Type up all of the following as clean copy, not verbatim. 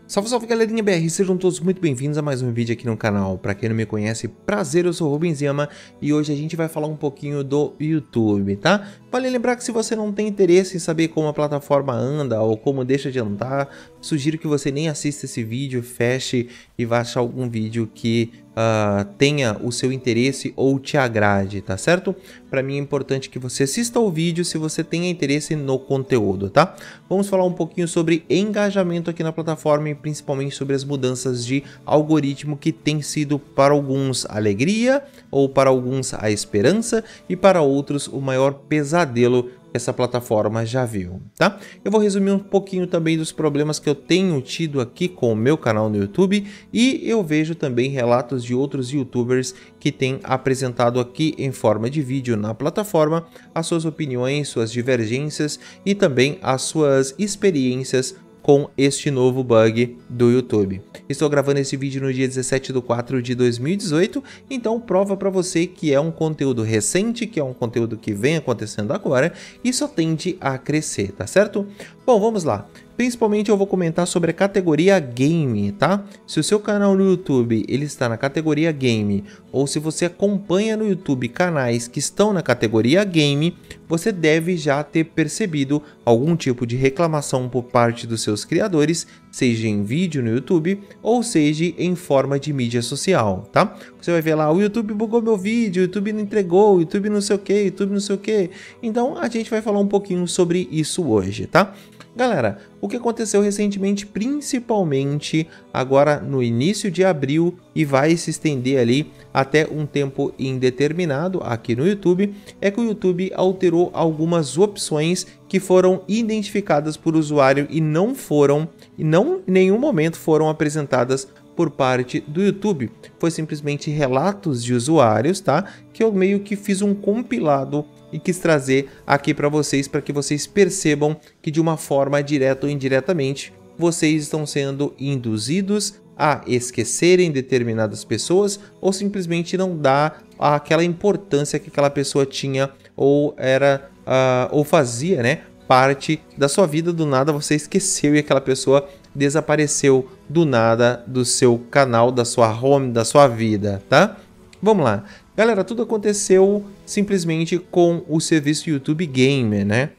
Salve, salve galerinha BR, sejam todos muito bem-vindos a mais um vídeo aqui no canal. Pra quem não me conhece, prazer, eu sou o Rubens Yama e hoje a gente vai falar um pouquinho do YouTube, tá? Vale lembrar que se você não tem interesse em saber como a plataforma anda ou como deixa de andar, sugiro que você nem assista esse vídeo, feche e vá achar algum vídeo que tenha o seu interesse ou te agrade, tá certo? Para mim é importante que você assista ao vídeo se você tenha interesse no conteúdo, tá? Vamos falar um pouquinho sobre engajamento aqui na plataforma e principalmente sobre as mudanças de algoritmo que tem sido para alguns alegria ou para alguns a esperança e para outros o maior pesadelo que essa plataforma já viu, tá? Eu vou resumir um pouquinho também dos problemas que eu tenho tido aqui com o meu canal no YouTube e eu vejo também relatos de outros YouTubers que têm apresentado aqui em forma de vídeo na plataforma as suas opiniões, suas divergências e também as suas experiências com este novo bug do YouTube. Estou gravando esse vídeo no dia 17 de 4 de 2018, então prova para você que é um conteúdo recente, que é um conteúdo que vem acontecendo agora e só tende a crescer, tá certo? Bom, vamos lá. Principalmente eu vou comentar sobre a categoria Game, tá? Se o seu canal no YouTube ele está na categoria Game, ou se você acompanha no YouTube canais que estão na categoria Game, você deve já ter percebido algum tipo de reclamação por parte dos seus criadores, seja em vídeo no YouTube, ou seja em forma de mídia social, tá? Você vai ver lá, o YouTube bugou meu vídeo, o YouTube não entregou, o YouTube não sei o que, YouTube não sei o que. Então a gente vai falar um pouquinho sobre isso hoje, tá? Galera, o que aconteceu recentemente, principalmente agora no início de abril e vai se estender ali até um tempo indeterminado aqui no YouTube, é que o YouTube alterou algumas opções que foram identificadas por usuário e não em nenhum momento foram apresentadas por parte do YouTube. Foi simplesmente relatos de usuários, tá? Que eu meio que fiz um compilado e quis trazer aqui para que vocês percebam que de uma forma direta ou indiretamente vocês estão sendo induzidos a esquecerem determinadas pessoas ou simplesmente não dar aquela importância que aquela pessoa tinha ou era ou fazia, né, parte da sua vida. Do nada você esqueceu e aquela pessoa desapareceu do nada do seu canal, da sua home, da sua vida, tá? Vamos lá. Galera, tudo aconteceu simplesmente com o serviço YouTube Gamer, né?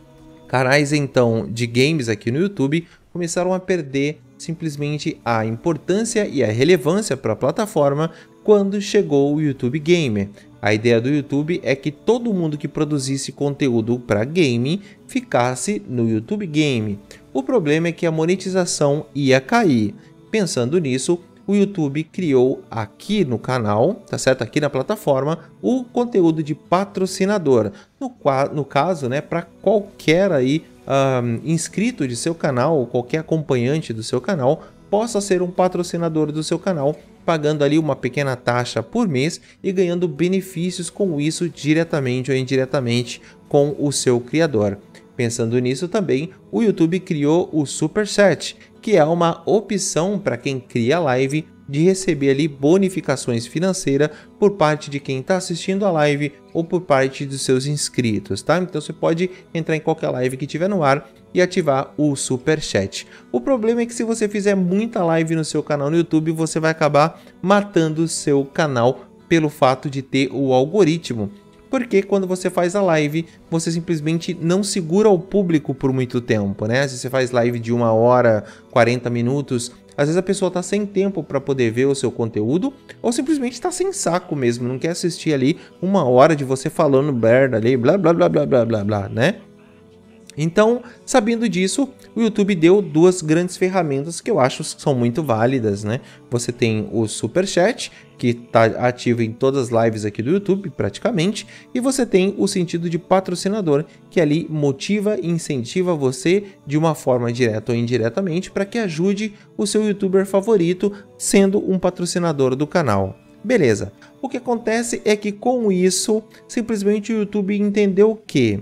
Canais, então, de games aqui no YouTube começaram a perder simplesmente a importância e a relevância para a plataforma quando chegou o YouTube Gamer. A ideia do YouTube é que todo mundo que produzisse conteúdo para game ficasse no YouTube Game. O problema é que a monetização ia cair. Pensando nisso, o YouTube criou aqui no canal, tá certo? Aqui na plataforma, o conteúdo de patrocinador. No caso, né, para qualquer aí inscrito de seu canal, ou qualquer acompanhante do seu canal, possa ser um patrocinador do seu canal, pagando ali uma pequena taxa por mês e ganhando benefícios com isso diretamente ou indiretamente com o seu criador. Pensando nisso também, o YouTube criou o Super Chat, que é uma opção para quem cria live de receber ali bonificações financeiras por parte de quem está assistindo a live ou por parte dos seus inscritos, tá? Então você pode entrar em qualquer live que tiver no ar e ativar o Super Chat. O problema é que se você fizer muita live no seu canal no YouTube, você vai acabar matando o seu canal pelo fato de ter o algoritmo. Porque quando você faz a live, você simplesmente não segura o público por muito tempo, né? Se você faz live de 1 hora, 40 minutos, às vezes a pessoa tá sem tempo para poder ver o seu conteúdo ou simplesmente tá sem saco mesmo, não quer assistir ali 1 hora de você falando merda ali, blá blá blá blá blá blá blá, né? Então, sabendo disso, o YouTube deu duas grandes ferramentas que eu acho que são muito válidas, né? Você tem o Super Chat, que está ativo em todas as lives aqui do YouTube, praticamente, e você tem o sentido de patrocinador, que ali motiva e incentiva você de uma forma direta ou indiretamente para que ajude o seu YouTuber favorito sendo um patrocinador do canal. Beleza. O que acontece é que com isso, simplesmente o YouTube entendeu que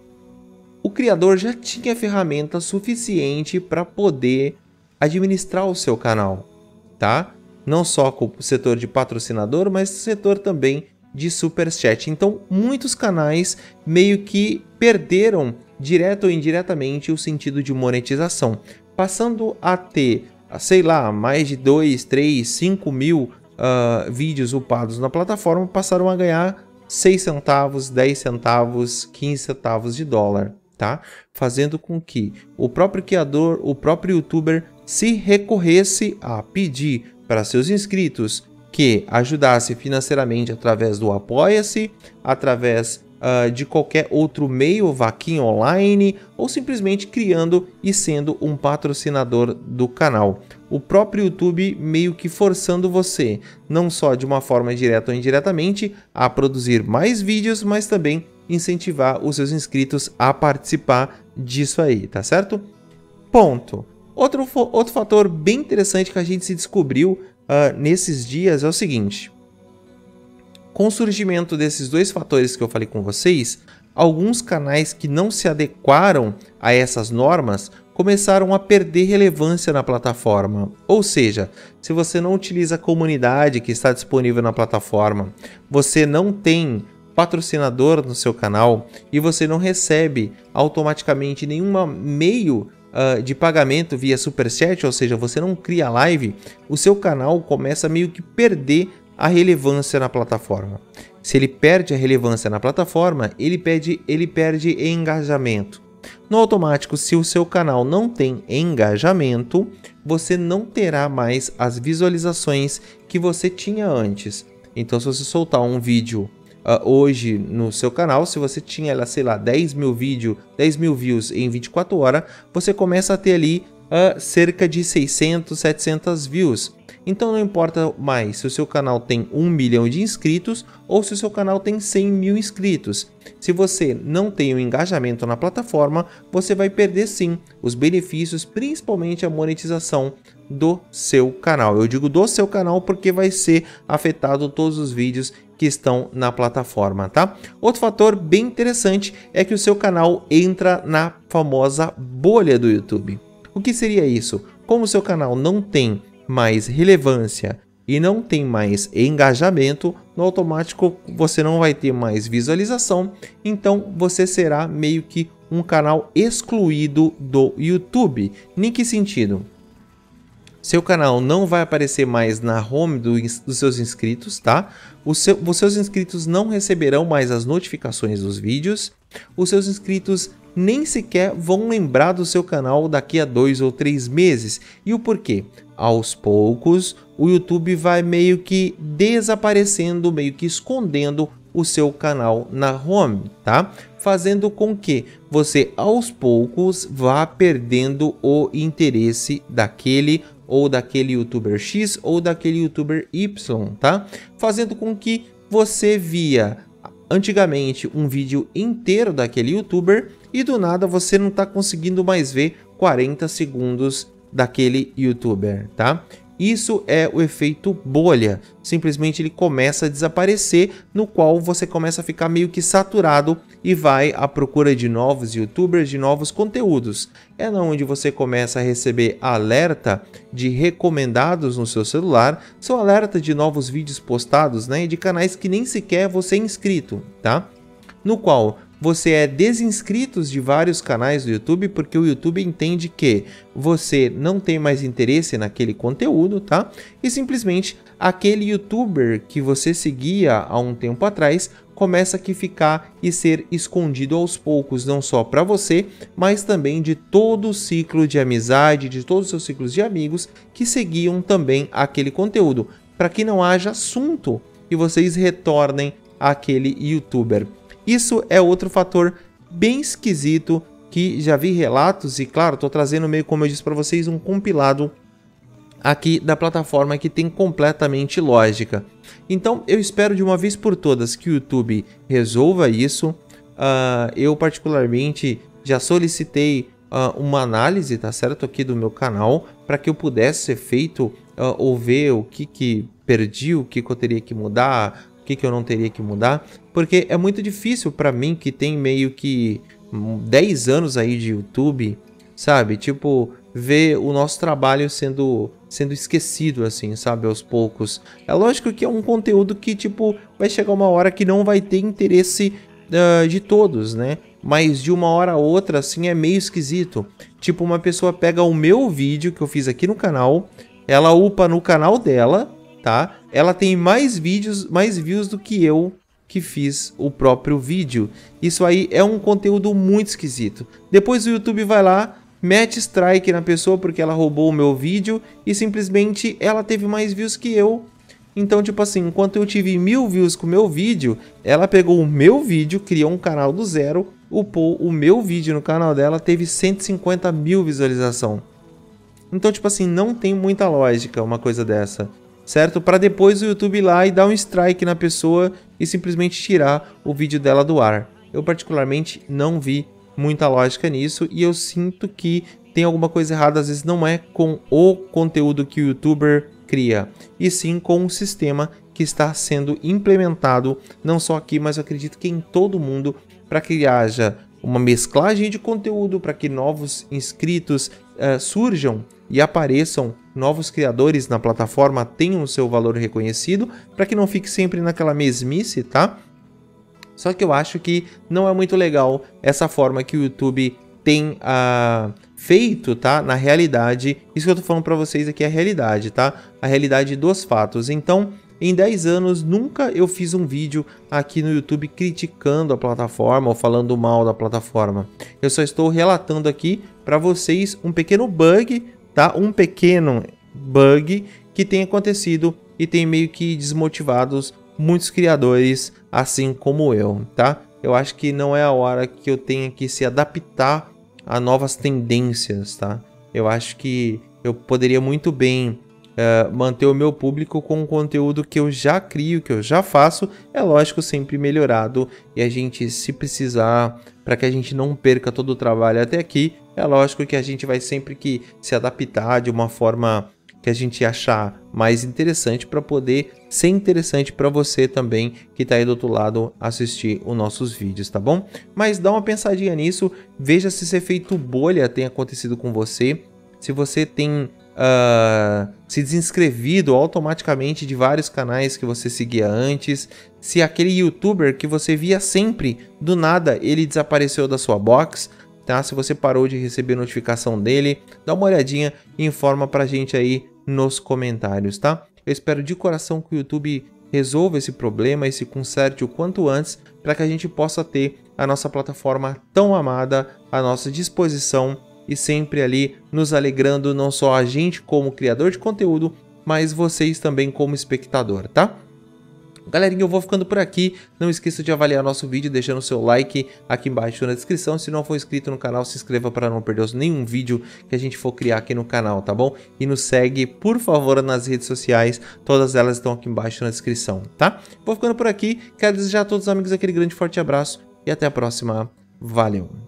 o criador já tinha ferramenta suficiente para poder administrar o seu canal, tá? Não só com o setor de patrocinador, mas o setor também de Super Chat. Então, muitos canais meio que perderam, direto ou indiretamente, o sentido de monetização, passando a ter sei lá, mais de 2, 3, 5 mil vídeos upados na plataforma passaram a ganhar 6 centavos, 10 centavos, 15 centavos de dólar, tá? Fazendo com que o próprio criador, o próprio youtuber se recorresse a pedir para seus inscritos que ajudasse financeiramente através do Apoia-se, através de qualquer outro meio, vaquinha online, ou simplesmente criando e sendo um patrocinador do canal. O próprio YouTube meio que forçando você, não só de uma forma direta ou indiretamente, a produzir mais vídeos, mas também incentivar os seus inscritos a participar disso aí, tá certo? Ponto. Outro fator bem interessante que a gente se descobriu nesses dias é o seguinte. Com o surgimento desses dois fatores que eu falei com vocês, alguns canais que não se adequaram a essas normas começaram a perder relevância na plataforma. Ou seja, se você não utiliza a comunidade que está disponível na plataforma, você não tem patrocinador no seu canal e você não recebe automaticamente nenhum meio de pagamento via Superchat, ou seja, você não cria live, o seu canal começa a meio que perder a relevância na plataforma. Se ele perde a relevância na plataforma, ele perde engajamento. No automático, se o seu canal não tem engajamento, você não terá mais as visualizações que você tinha antes. Então, se você soltar um vídeo hoje no seu canal, se você tinha, sei lá, 10 mil views em 24 horas, você começa a ter ali cerca de 600, 700 views. Então não importa mais se o seu canal tem 1 milhão de inscritos ou se o seu canal tem 100 mil inscritos. Se você não tem o engajamento na plataforma, você vai perder sim os benefícios, principalmente a monetização do seu canal. Eu digo do seu canal porque vai ser afetado todos os vídeos que estão na plataforma, tá? Outro fator bem interessante é que o seu canal entra na famosa bolha do YouTube. O que seria isso? Como o seu canal não tem mais relevância e não tem mais engajamento, no automático você não vai ter mais visualização, então você será meio que um canal excluído do YouTube. Em que sentido? Seu canal não vai aparecer mais na home dos seus inscritos, tá? Os seus inscritos não receberão mais as notificações dos vídeos. Os seus inscritos nem sequer vão lembrar do seu canal daqui a 2 ou 3 meses. E o porquê? Aos poucos, o YouTube vai meio que desaparecendo, meio que escondendo o seu canal na home, tá? Fazendo com que você aos poucos vá perdendo o interesse daquele youtuber X ou daquele youtuber Y, tá? Fazendo com que você via antigamente um vídeo inteiro daquele youtuber e do nada você não está conseguindo mais ver 40 segundos daquele youtuber, tá? Isso é o efeito bolha, simplesmente ele começa a desaparecer, no qual você começa a ficar meio que saturado e vai à procura de novos youtubers, de novos conteúdos. É onde você começa a receber alerta de recomendados no seu celular, são alerta de novos vídeos postados, né, de canais que nem sequer você é inscrito, tá? No qual você é desinscrito de vários canais do YouTube porque o YouTube entende que você não tem mais interesse naquele conteúdo, tá? E simplesmente aquele youtuber que você seguia há um tempo atrás começa a ficar e ser escondido aos poucos, não só para você, mas também de todo o ciclo de amizade, de todos os seus ciclos de amigos que seguiam também aquele conteúdo, para que não haja assunto e vocês retornem àquele youtuber. Isso é outro fator bem esquisito que já vi relatos e, claro, estou trazendo meio, como eu disse para vocês, um compilado aqui da plataforma que tem completamente lógica. Então, eu espero de uma vez por todas que o YouTube resolva isso. Eu, particularmente, já solicitei uma análise, tá certo, aqui do meu canal, para que eu pudesse ser feito ou ver o que perdi, o que eu teria que mudar, o que eu não teria que mudar, porque é muito difícil para mim que tem meio que 10 anos aí de YouTube, sabe? Tipo, ver o nosso trabalho sendo esquecido, assim, sabe? Aos poucos. É lógico que é um conteúdo que, tipo, vai chegar uma hora que não vai ter interesse de todos, né? mas de uma hora a outra, assim, é meio esquisito. Tipo, uma pessoa pega o meu vídeo que eu fiz aqui no canal, ela upa no canal dela, tá? Ela tem mais vídeos, mais views do que eu que fiz o próprio vídeo. Isso aí é um conteúdo muito esquisito. Depois o YouTube vai lá, mete strike na pessoa porque ela roubou o meu vídeo e simplesmente ela teve mais views que eu. Então, tipo assim, enquanto eu tive 1000 views com o meu vídeo, ela pegou o meu vídeo, criou um canal do zero, upou o meu vídeo no canal dela, teve 150 mil visualização. Então, tipo assim, não tem muita lógica uma coisa dessa, certo? Para depois o YouTube ir lá e dar um strike na pessoa e simplesmente tirar o vídeo dela do ar. Eu particularmente não vi muita lógica nisso e eu sinto que tem alguma coisa errada, às vezes não é com o conteúdo que o YouTuber cria, e sim com o sistema que está sendo implementado, não só aqui, mas eu acredito que em todo mundo, para que haja uma mesclagem de conteúdo, para que novos inscritos surjam e apareçam, novos criadores na plataforma tenham o seu valor reconhecido, para que não fique sempre naquela mesmice, tá? Só que eu acho que não é muito legal essa forma que o YouTube tem feito, tá? Na realidade, isso que eu tô falando pra vocês aqui é a realidade, tá? A realidade dos fatos. Então, em 10 anos, nunca eu fiz um vídeo aqui no YouTube criticando a plataforma ou falando mal da plataforma. Eu só estou relatando aqui pra vocês um pequeno bug, tá? Um pequeno bug que tem acontecido e tem meio que desmotivados muitos criadores, assim como eu, tá? Eu acho que não é a hora que eu tenha que se adaptar a novas tendências, tá? Eu acho que eu poderia muito bem manter o meu público com o conteúdo que eu já crio, que eu já faço, é lógico, sempre melhorado, e a gente, se precisar, para que a gente não perca todo o trabalho até aqui, é lógico que a gente vai sempre que se adaptar de uma forma que a gente achar mais interessante para poder ser interessante para você também que está aí do outro lado assistir os nossos vídeos, tá bom? Mas dá uma pensadinha nisso, veja se esse efeito bolha tem acontecido com você, se você tem se desinscrevido automaticamente de vários canais que você seguia antes, se aquele youtuber que você via sempre, do nada ele desapareceu da sua box, tá? Se você parou de receber notificação dele, dá uma olhadinha e informa pra gente aí nos comentários, tá? Eu espero de coração que o YouTube resolva esse problema e se conserte o quanto antes para que a gente possa ter a nossa plataforma tão amada à nossa disposição e sempre ali nos alegrando, não só a gente como criador de conteúdo, mas vocês também como espectador, tá? Galerinha, eu vou ficando por aqui, não esqueça de avaliar nosso vídeo deixando o seu like aqui embaixo na descrição, se não for inscrito no canal se inscreva para não perder nenhum vídeo que a gente for criar aqui no canal, tá bom? E nos segue, por favor, nas redes sociais, todas elas estão aqui embaixo na descrição, tá? Vou ficando por aqui, quero desejar a todos os amigos aquele grande forte abraço e até a próxima, valeu!